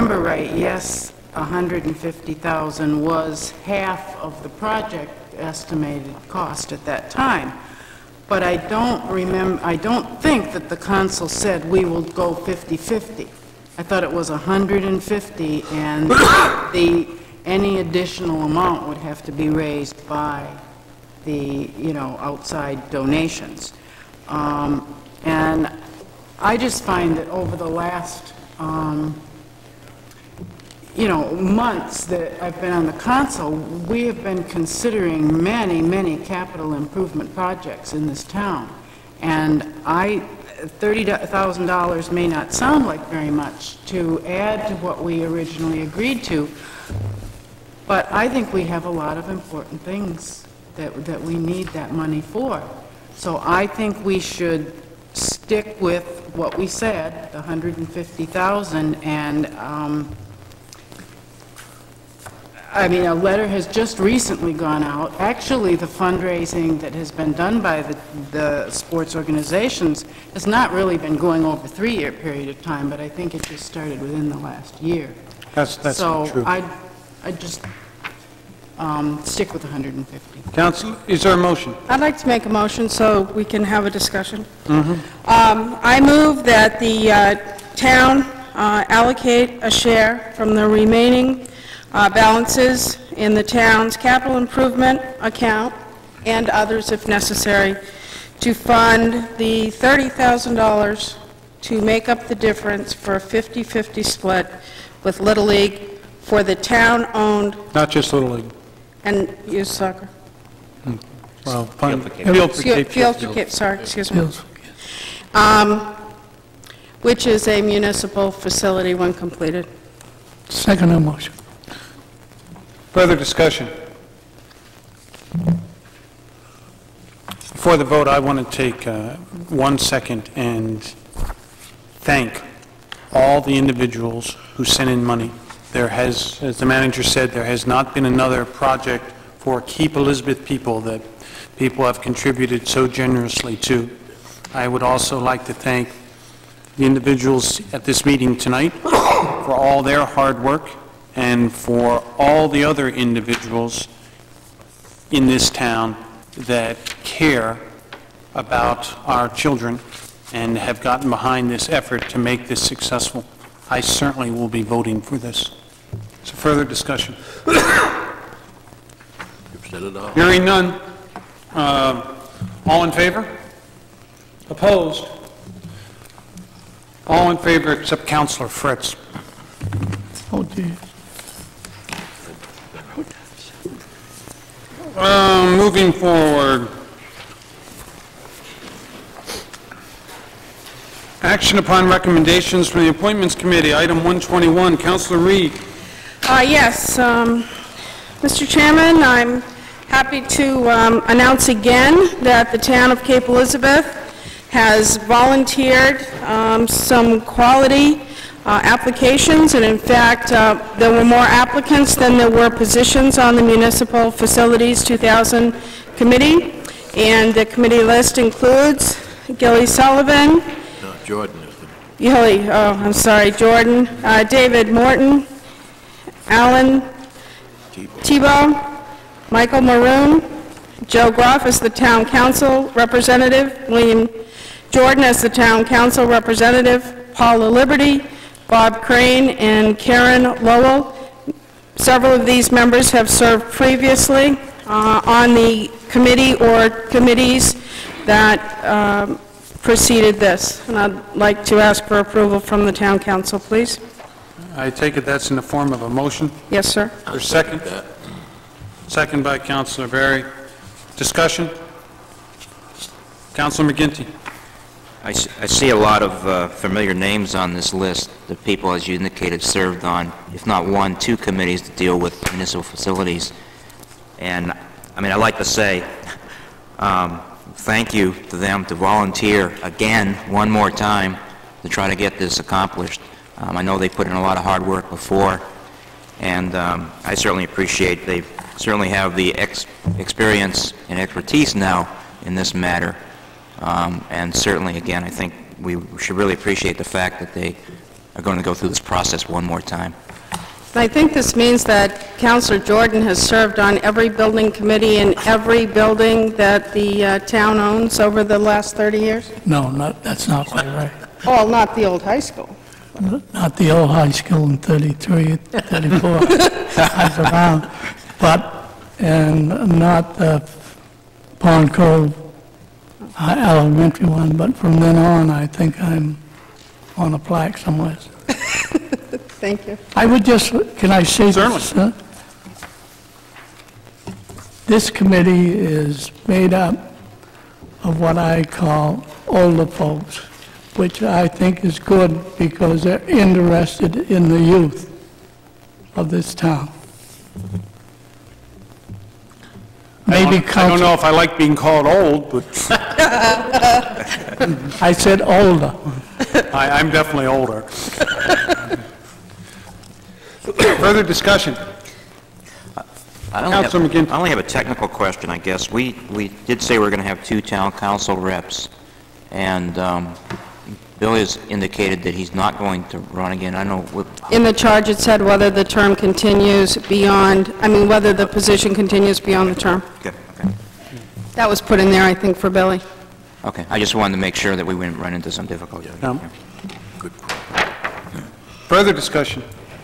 remember right, yes, 150,000 was half of the project estimated cost at that time. But I don't think that the council said we will go 50-50. I thought it was 150, and any additional amount would have to be raised by the, outside donations. And I just find that over the last, months that I've been on the council, we have been considering many, many capital improvement projects in this town. And $30,000 may not sound like very much to add to what we originally agreed to, but I think we have a lot of important things that we need that money for. So I think we should stick with what we said, the 150,000, and a letter has just recently gone out. Actually, the fundraising that has been done by the sports organizations has not really been going over a 3-year period of time, but I think it just started within the last year. That's so true. I just stick with 150. Council, is there a motion? I'd like to make a motion so we can have a discussion. I move that the town allocate a share from the remaining balances in the town's capital improvement account and others if necessary to fund the $30,000 to make up the difference for a 50-50 split with Little League for the town-owned Not just Little League. and youth soccer. Well, Field for Cape, sorry, excuse me. Which is a municipal facility when completed. Second motion. Further discussion? Before the vote, I want to take 1 second and thank all the individuals who sent in money. There has, as the manager said, there has not been another project for Keep Elizabeth people that people have contributed so generously to. I would also like to thank the individuals at this meeting tonight for all their hard work and for all the other individuals in this town that care about our children and have gotten behind this effort to make this successful. I certainly will be voting for this. So further discussion. Hearing none. All in favor? Opposed? All in favor except Councilor Fritz. Oh, dear. Moving forward. Action upon recommendations from the Appointments Committee, item 121. Councilor Reed. Yes, Mr. Chairman, I'm happy to announce again that the town of Cape Elizabeth has volunteered some quality applications, and in fact, there were more applicants than there were positions on the Municipal Facilities 2000 Committee, and the committee list includes Gilly Sullivan, Jordan is the... Gilly, I'm sorry, Jordan, David Morton, Alan Tebow, Michael Maroon, Joe Groff as the Town Council Representative, William Jordan as the Town Council Representative, Paula Liberty, Bob Crane, and Karen Lowell. Several of these members have served previously on the committee or committees that preceded this. And I'd like to ask for approval from the Town Council, please. I take it that's in the form of a motion? Yes, sir. Or second? Second by Councilor Berry. Discussion? Councilor McGinty. I see a lot of familiar names on this list. The people, as you indicated, served on, if not one, 2 committees to deal with municipal facilities. And, I'd like to say thank you to them to volunteer again, one more time, to try to get this accomplished. I know they put in a lot of hard work before, and I certainly appreciate they certainly have the experience and expertise now in this matter. And certainly, again, I think we should really appreciate the fact that they are going to go through this process one more time. I think this means that Councilor Jordan has served on every building committee in every building that the town owns over the last 30 years? No, that's not quite right. Oh, not the old high school. Not the old high school in 33, 34. I was around. But, and not the Pond Cove elementary one, but from then on, I think I'm on a plaque somewhere. Thank you. I would just, can I say Certainly. this? This committee is made up of what I call older folks, which I think is good because they're interested in the youth of this town. Maybe I don't know if I like being called old, but I said older. I'm definitely older. Further discussion? Councilor McGinty. I only have a technical question, I guess. We did say we're going to have 2 town council reps, and Bill has indicated that he's not going to run again. I know... In the charge, it said whether the term continues beyond, whether the position continues beyond the term. Good, okay. That was put in there, I think, for Billy. Okay, I just wanted to make sure that we wouldn't run into some difficulty. No. Further discussion?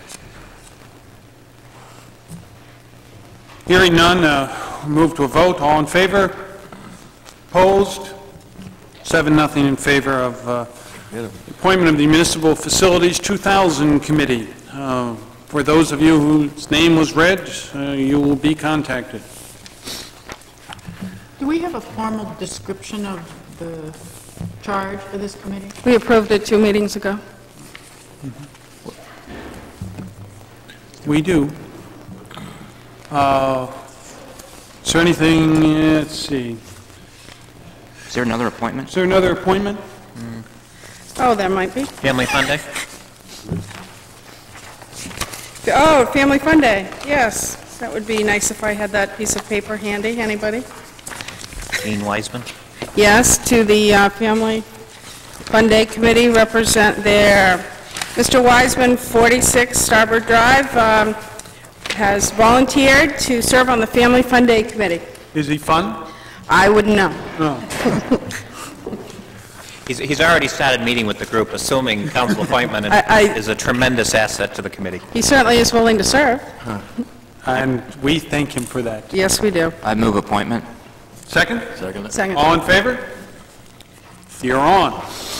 Hearing none, move to a vote. All in favor? Opposed? 7-0 in favor of appointment of the Municipal Facilities 2000 Committee. For those of you whose name was read, you will be contacted. Do we have a formal description of the charge for this committee? We approved it 2 meetings ago. We do. Is there anything, let's see, Is there another appointment? is there another appointment? Oh, there might be. Family Fun Day? Oh, Family Fun Day, yes. That would be nice if I had that piece of paper handy. Anybody? Dean Wiseman? Yes, to the Family Fun Day Committee, represent their, Mr. Wiseman, 46 Starboard Drive, has volunteered to serve on the Family Fun Day Committee. Is he fun? I wouldn't know. No. He's already started meeting with the group, assuming council appointment is a tremendous asset to the committee. He certainly is willing to serve. And we thank him for that. Yes, we do. I move appointment. Second? Second. All in favor? You're on.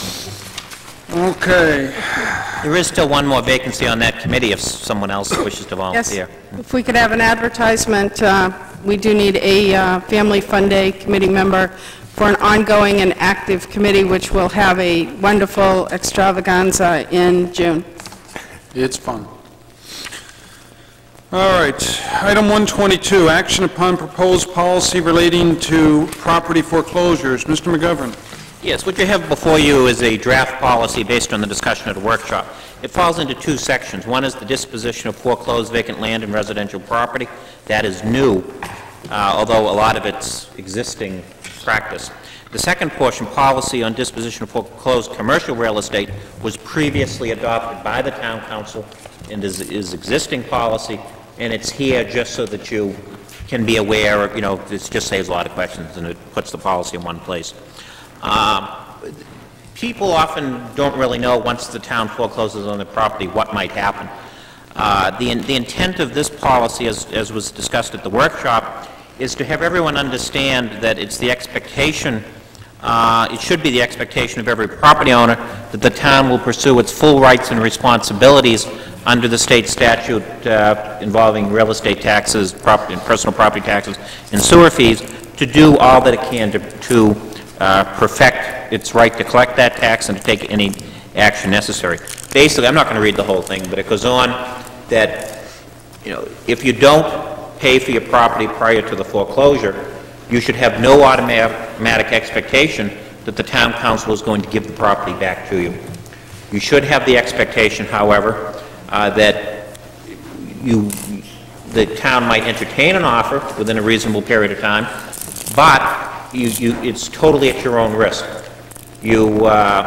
Okay. There is still one more vacancy on that committee if someone else wishes to Yes, volunteer. if we could have an advertisement, we do need a Family Fun Day Committee member for an ongoing and active committee, which will have a wonderful extravaganza in June. It's fun. All right, item 122, action upon proposed policy relating to property foreclosures. Mr. McGovern. Yes, what you have before you is a draft policy based on the discussion at a workshop. It falls into 2 sections. One is the disposition of foreclosed vacant land and residential property. That is new, although a lot of it's existing practice. The second portion, policy on disposition of foreclosed commercial real estate, was previously adopted by the town council and is existing policy, and it's here just so that you can be aware of, this just saves a lot of questions and it puts the policy in one place. People often don't really know once the town forecloses on the property what might happen. The intent of this policy, as was discussed at the workshop, is to have everyone understand that it's the expectation, it should be the expectation of every property owner that the town will pursue its full rights and responsibilities under the state statute involving real estate taxes, personal property taxes, and sewer fees, to do all that it can to perfect its right to collect that tax and to take any action necessary. Basically, I'm not going to read the whole thing, but it goes on that, if you don't pay for your property prior to the foreclosure, you should have no automatic expectation that the town council is going to give the property back to you. You should have the expectation, however, that the town might entertain an offer within a reasonable period of time, but it's totally at your own risk.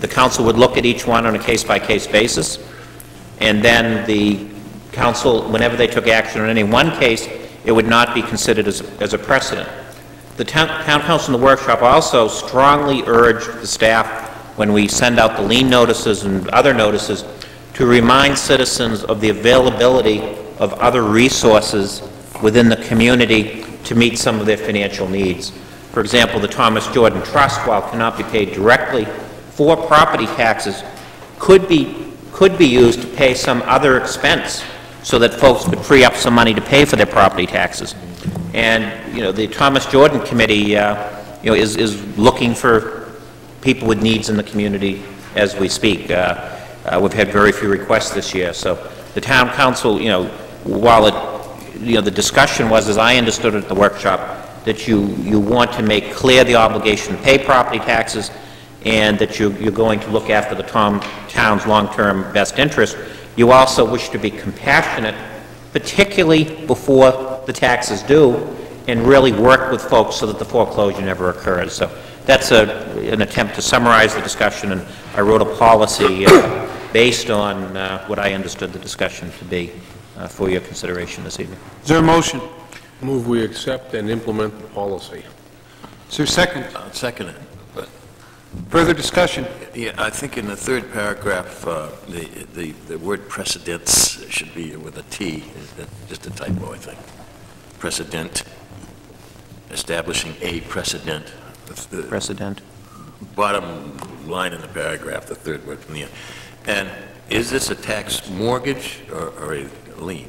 The council would look at each one on a case-by-case basis, and then the council, whenever they took action on any one case, it would not be considered as a precedent. The town council in the workshop also strongly urged the staff, when we send out the lien notices and other notices, to remind citizens of the availability of other resources within the community to meet some of their financial needs. For example, the Thomas Jordan Trust, while cannot be paid directly for property taxes, could be used to pay some other expense so that folks could free up some money to pay for their property taxes. And, you know, the Thomas Jordan Committee, is looking for people with needs in the community as we speak. We've had very few requests this year, so the town council, while the discussion was, as I understood it at the workshop, that you want to make clear the obligation to pay property taxes, and that you're going to look after the town's long-term best interest. You also wish to be compassionate, particularly before the taxes due, and really work with folks so that the foreclosure never occurs. So that's an attempt to summarize the discussion, and I wrote a policy based on what I understood the discussion to be for your consideration this evening. Is there a motion? Move we accept and implement the policy. Is there a second? Second it. But, Further discussion? yeah, I think in the third paragraph, the word precedents should be with a T, just a typo, I think. Precedent, establishing a precedent. The Precedent. bottom line in the paragraph, the third word from the end. And is this a tax mortgage or a lien?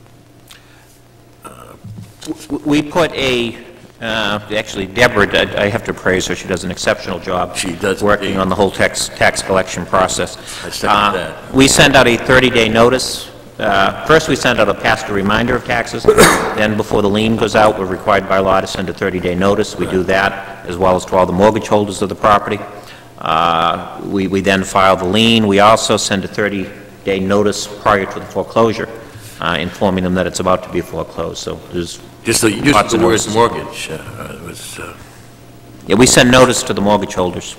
We put actually, Deborah, I have to praise her, she does an exceptional job. She does working indeed. on the whole tax collection process. I second that. We send out a 30-day notice. First, we send out a past reminder of taxes. Then, before the lien goes out, we're required by law to send a 30-day notice. We do that, as well as to all the mortgage holders of the property. We then file the lien. We also send a 30-day notice prior to the foreclosure, informing them that it's about to be foreclosed. So there's Just the lots of word notices. mortgage Yeah, we send notice to the mortgage holders.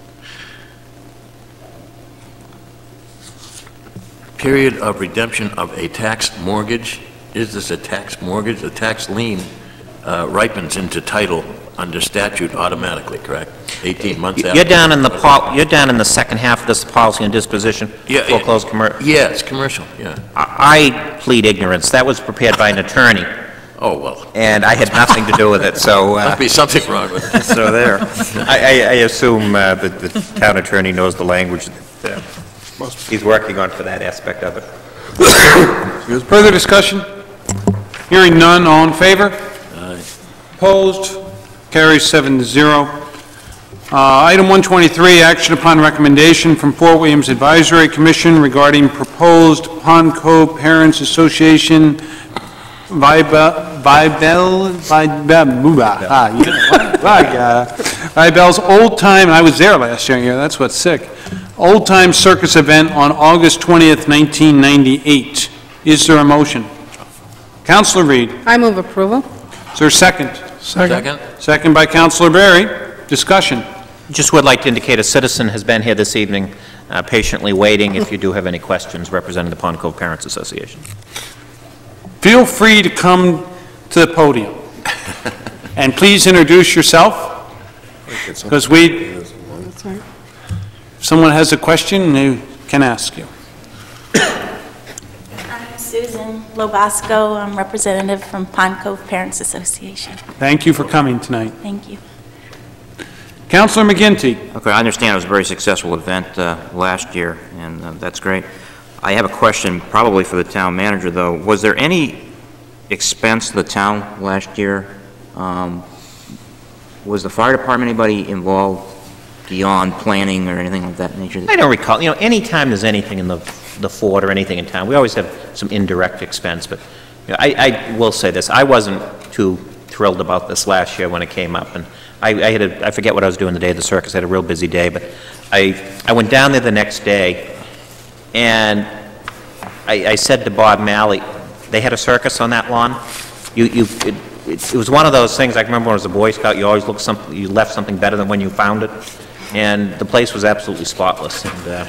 period of redemption of a tax mortgage. Is this a tax mortgage? A tax lien ripens into title under statute automatically, correct? 18 months after. You're down in the second half of this policy and disposition, foreclosed commercial. Yeah, it's commercial, yeah. I plead ignorance. That was prepared by an attorney, Oh, well, and I had nothing to do with it, so... must be something wrong with it. So there. I assume that the town attorney knows the language that he's working on for that aspect of it. Further discussion? Hearing none, all in favor? Opposed? Carries 7-0. Item 123, action upon recommendation from Fort Williams Advisory Commission regarding proposed Pond Cove Parents Association Vibel's Old Time, I was there last year, that's what's sick, Old Time Circus event on August 20th, 1998. Is there a motion? Councilor Reed. I move approval. Is there a second? Second? Second by Councilor Berry. Discussion. Just would like to indicate a citizen has been here this evening, patiently waiting if you do have any questions representing the Pond Cove Parents Association. Feel free to come to the podium. And please introduce yourself, because if someone has a question, they can ask you. I'm Susan Lobasco. I'm representative from Pond Cove Parents Association. Thank you for coming tonight. Thank you. Councilor McGinty. Okay, I understand it was a very successful event last year, and that's great. I have a question, probably for the town manager, though. Was there any expense to the town last year? Was the fire department, anybody involved beyond planning or anything of that nature? I don't recall, anytime there's anything in the fort or anything in town, we always have some indirect expense, but I will say this, I wasn't too thrilled about this last year when it came up, and I forget what I was doing the day of the circus, I had a real busy day, but I went down there the next day, and I said to Bob Malley, they had a circus on that lawn. It was one of those things, I remember when I was a Boy Scout, you always you left something better than when you found it. and the place was absolutely spotless, and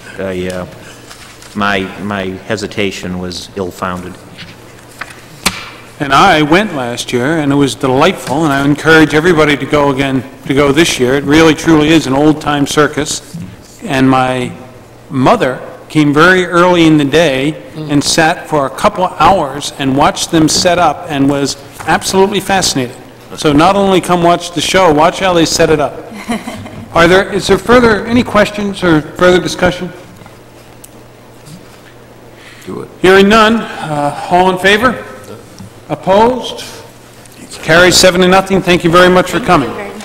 my hesitation was ill-founded. And I went last year, and it was delightful, and I encourage everybody to go again, to go this year. It really, truly is an old-time circus. And my mother came very early in the day and sat for a couple hours and watched them set up and was absolutely fascinated. So not only come watch the show, watch how they set it up. Is there any questions or further discussion? Do it. Hearing none, all in favor? Opposed? Carries 7-0. Thank you very much for coming. Thank you very much.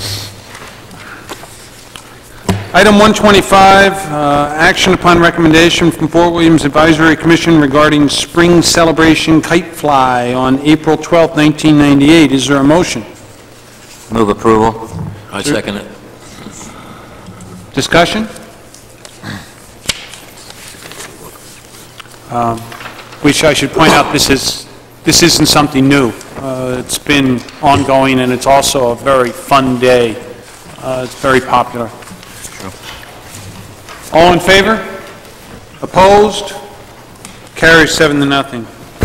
Item 125, action upon recommendation from Fort Williams Advisory Commission regarding Spring Celebration Kite Fly on April 12, 1998. Is there a motion? Move approval. I second it. Discussion? Which I should point out, this isn't something new. It's been ongoing, and it's also a very fun day. It's very popular. All in favor? Opposed? Carries 7-0.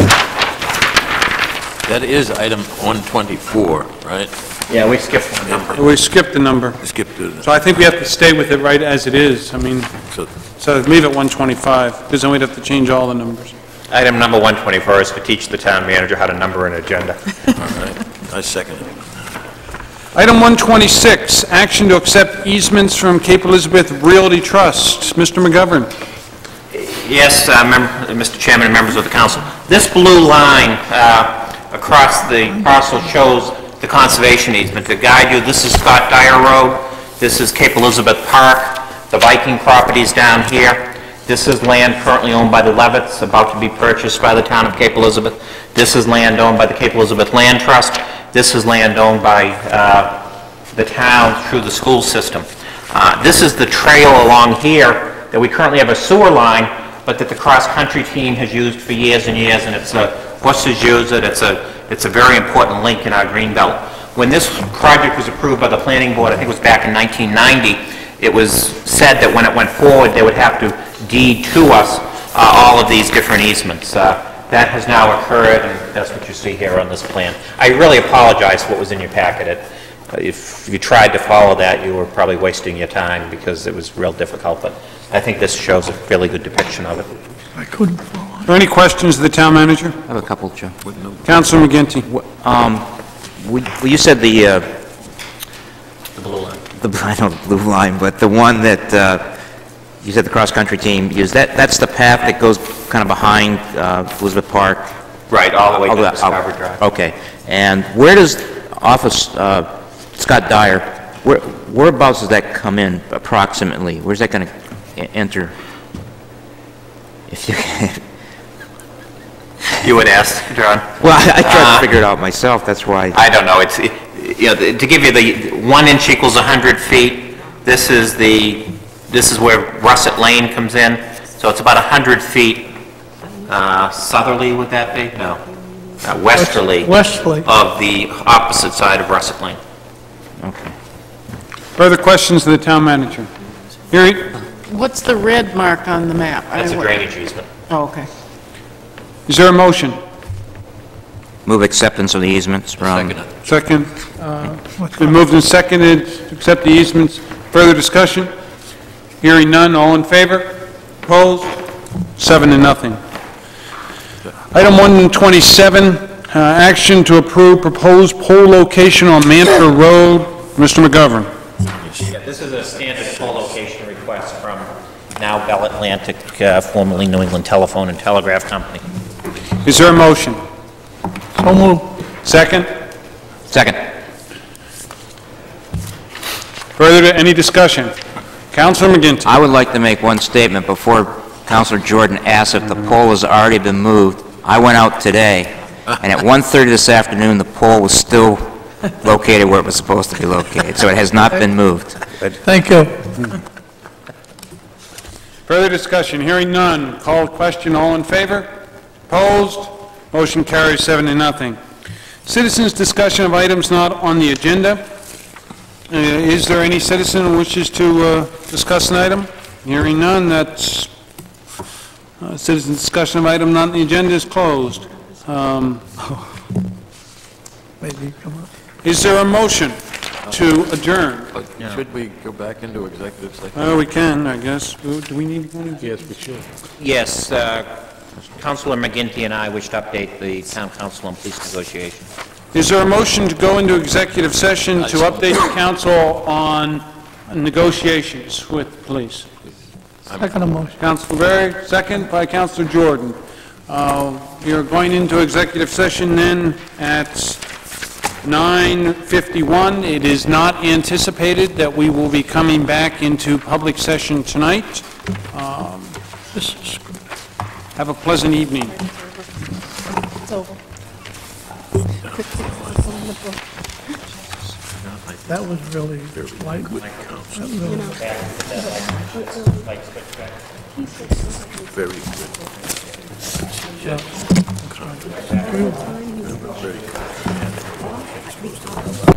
That is item 124, right? Yeah, we skipped one number. We skipped the number. Skip to the, So I think we have to stay with it right as it is. I mean, so, so leave it 125, because then we'd have to change all the numbers. Item number 124 is to teach the town manager how to number an agenda. all right, I second it. Item 126, action to accept easements from Cape Elizabeth Realty Trust. Mr. McGovern. Yes, Mr. Chairman and members of the council. This blue line across the parcel shows the conservation easement. To guide you, this is Scott Dyer Road, this is Cape Elizabeth Park, the Viking properties down here. This is land currently owned by the Levitts, about to be purchased by the town of Cape Elizabeth. This is land owned by the Cape Elizabeth Land Trust. This is land owned by the town through the school system. This is the trail along here that we currently have a sewer line, but that the cross-country team has used for years and years, and buses use it. It's a very important link in our green belt. When this project was approved by the planning board, I think it was back in 1990, it was said that when it went forward, they would have to deed to us all of these different easements. That has now occurred, and that's what you see here on this plan. I really apologize for what was in your packet. If you tried to follow that, you were probably wasting your time because it was real difficult, but I think this shows a fairly good depiction of it. I couldn't follow. Are there any questions of the town manager? I have a couple, Joe. Councilor McGinty. Well, you said the blue line. I know the blue line, but the one that you said the cross-country team used, that's the path that goes kind of behind Elizabeth Park? Right, all the way to Discovery Drive. Okay. And where does office Scott Dyer, whereabouts does that come in approximately? Where's that going to enter? If you You would ask, John? Well, I tried to figure it out myself, that's why. I don't know. It's, you know, to give you the 1 inch equals 100 feet, this is where Russet Lane comes in. So it's about 100 feet southerly, would that be? No. Westerly. Westerly. Of the opposite side of Russet Lane. Okay. Further questions of the town manager? Hearing? What's the red mark on the map? That's a drainage easement. Oh, okay. Is there a motion? Move acceptance of the easements from... Second it. Second. Been moved and seconded to accept the easements. Further discussion? Hearing none, all in favor? Opposed? 7-0. Item 127, action to approve proposed pole location on Mantor Road. Mr. McGovern. Yeah, this is a standard pole location request from now Bell Atlantic, formerly New England Telephone and Telegraph Company. Is there a motion? So moved. Second? Second. Further, any discussion? Councilor McGinty. I would like to make one statement before Councilor Jordan asks if the pole has already been moved. I went out today, and at 1:30 this afternoon, the pole was still located where it was supposed to be located, so it has not been moved. Thank you. Further discussion? Hearing none. Called question. All in favor? Opposed? Motion carries 7-0. Citizens' discussion of items not on the agenda. Is there any citizen who wishes to discuss an item? Hearing none, that's, citizen discussion of item not on the agenda is closed. Maybe come up. Is there a motion to adjourn? Should we go back into executive session? We can, I guess. Do we need to go into Yes, we should. Yes, Councilor McGinty and I wish to update the town council on police negotiations. Is there a motion to go into executive session to update the council on negotiations with police? Second motion. Councilor Berry, second by Councilor Jordan. We are going into executive session then at 9:51. It is not anticipated that we will be coming back into public session tonight. This is Have a pleasant evening. That was really light. Very good. Yeah. Very good.